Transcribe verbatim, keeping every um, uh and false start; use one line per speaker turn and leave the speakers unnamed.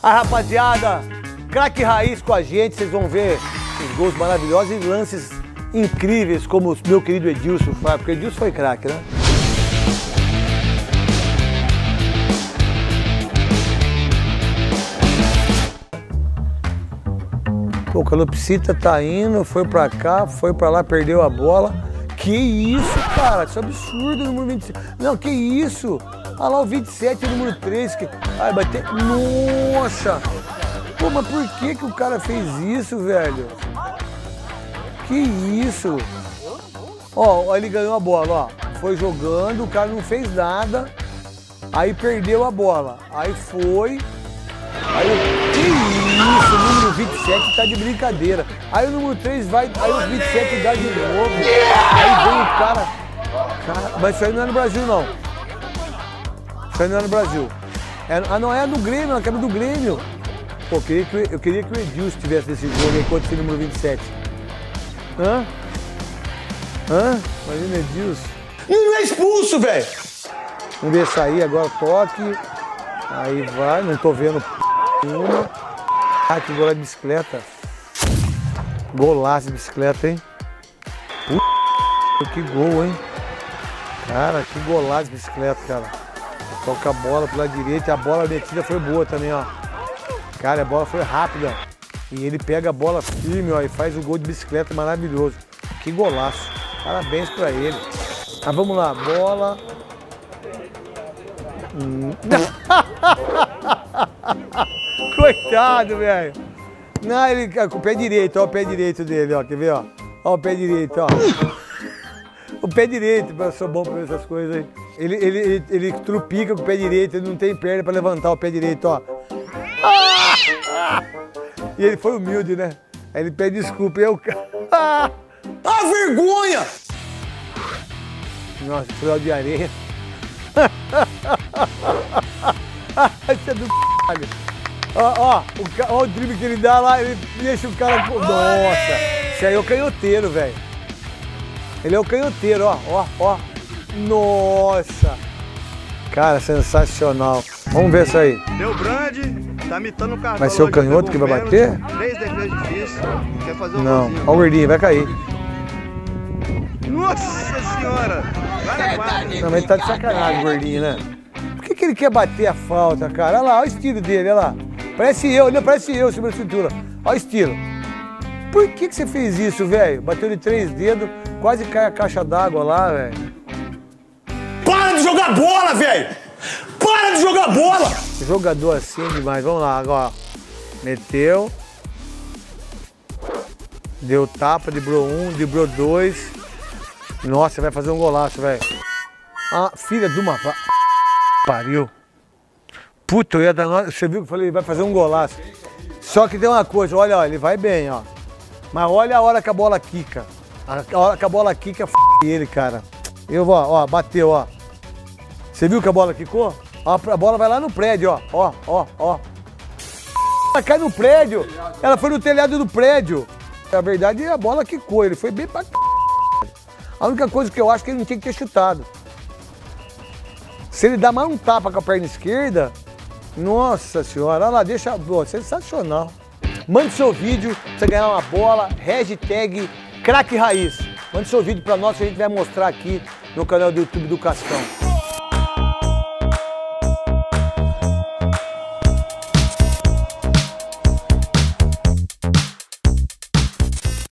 A rapaziada, craque raiz com a gente, vocês vão ver os gols maravilhosos e lances incríveis, como o meu querido Edilson faz, porque o Edilson foi craque, né? Pô, o Calopsita tá indo, foi pra cá, foi pra lá, perdeu a bola. Que isso, cara? Isso é absurdo, o número vinte e sete. Não, que isso? Olha lá o vinte e sete, o número três. Que... Ai, bater. Nossa! Pô, mas por que que o cara fez isso, velho? Que isso? Ó, ele ganhou a bola, ó. Foi jogando, o cara não fez nada. Aí perdeu a bola. Aí foi. Aí, que isso? O número vinte e sete tá de brincadeira. Aí o número três vai, aí o vinte e sete dá de novo. Aí vem o cara. cara mas isso aí não é no Brasil, não. Isso aí não é no Brasil. É, ah, não, é do Grêmio, é a câmera do Grêmio. Pô, eu queria, que, eu queria que o Edilson tivesse nesse jogo aí contra esse número vinte e sete. Hã? Hã? Imagina o Edilson.
Ele não é expulso, velho!
Vamos ver sair agora, toque. Aí vai, não tô vendo nenhuma. Ah, que gol de bicicleta. Golaço de bicicleta, hein? Puta, que gol, hein? Cara, que golaço de bicicleta, cara. Toca a bola pela direita e a bola metida foi boa também, ó. Cara, a bola foi rápida. E ele pega a bola firme, ó, e faz o gol de bicicleta maravilhoso. Que golaço. Parabéns pra ele. Mas vamos lá, bola. Hum. Coitado, velho. Não, ele com o pé direito, ó, o pé direito dele, ó. Quer ver, ó? Ó, o pé direito, ó. O pé direito, eu sou bom pra ver essas coisas aí. Ele, ele, ele, ele trupica com o pé direito, ele não tem perna pra levantar o pé direito, ó. E ele foi humilde, né? Aí ele pede desculpa e eu... Ah,
vergonha!
Nossa, final de areia. Isso é do caralho. Ó, ó, o, ó o drible que ele dá lá, ele deixa o cara... Nossa, isso aí é o canhoteiro, velho. Ele é o canhoteiro, ó, ó, ó. Nossa. Cara, sensacional. Vamos ver isso aí.
Deu brande, tá mitando o cartão.
Vai ser o canhoto que vai bater?
Três defesas difíceis, quer fazer um
Não,
golzinho.
ó o gordinho, vai cair.
Nossa senhora! Vai na quadra.
Não, mas ele tá de sacanagem, o gordinho, né? Por que que ele quer bater a falta, cara? Olha lá, olha o estilo dele, olha lá. Parece eu, não, parece eu, sobre a cintura. Olha o estilo. Por que que você fez isso, velho? Bateu de três dedos, quase cai a caixa d'água lá, velho.
Para de jogar bola, velho! Para de jogar bola!
Jogador assim demais. Vamos lá, agora. Meteu. Deu tapa, driblou um, driblou dois. Nossa, vai fazer um golaço, velho. Ah, filha de uma... Pariu. Puta, eu ia dar... Você viu que eu falei, ele vai fazer um golaço. Só que tem uma coisa, olha, ó, ele vai bem, ó. Mas olha a hora que a bola quica. A hora que a bola quica, f... ele, cara. Eu vou, ó, bateu, ó. Você viu que a bola quicou? Ó, a bola vai lá no prédio, ó. Ó, ó, ó. Ela cai no prédio. Ela foi no telhado do prédio. Na verdade, a bola quicou. Ele foi bem pra... A única coisa que eu acho é que ele não tinha que ter chutado. Se ele dá mais um tapa com a perna esquerda, nossa senhora, olha lá, deixa... Pô, sensacional. Mande seu vídeo pra você ganhar uma bola, hashtag craque raiz. Mande seu vídeo pra nós que a gente vai mostrar aqui no canal do YouTube do Cascão.